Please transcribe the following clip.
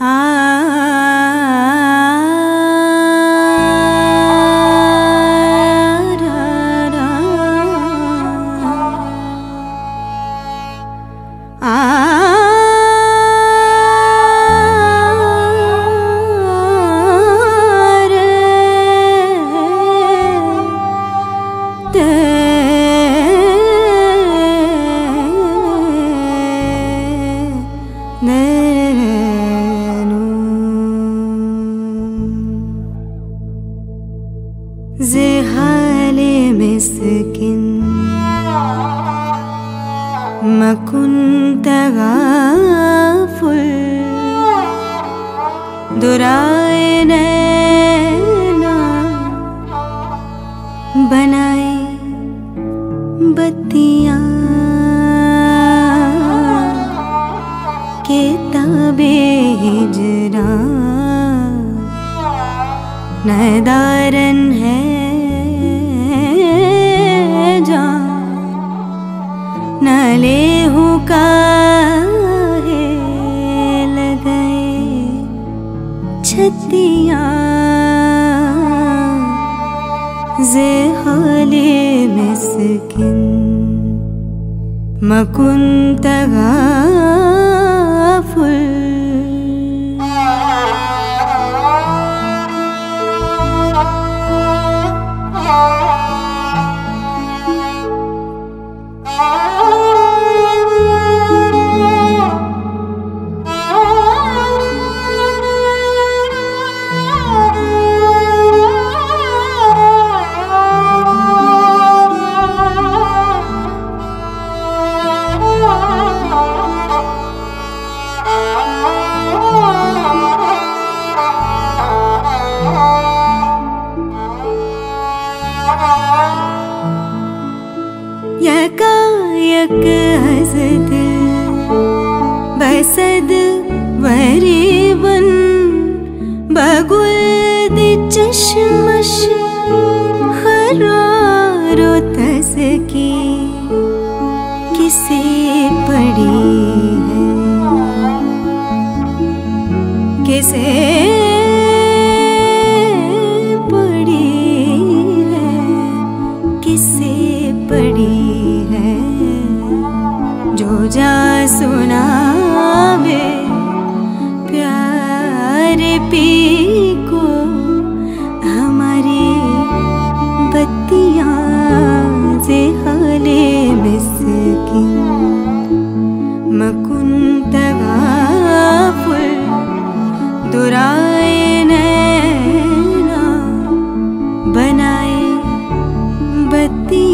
زحالي مسكين ما كنت غافل दुराए बनाए बत्तियां के ताबे हिजरा नदारन है जा नले हूँ काहे लगाए छतियां ज़हाले मिस्किन ما كنت غافل यकायक हसद बसद वरीबन बगुल दी चश्मश खरारो तसकी किसे पड़ी है किसे पड़ी है किसे पड़ी जो जा सुनावे प्यारे पी को हमारी बत्तियां ज़हाले मिस्किन ما كنت غافل दुराए नैना बनाए बत्तियां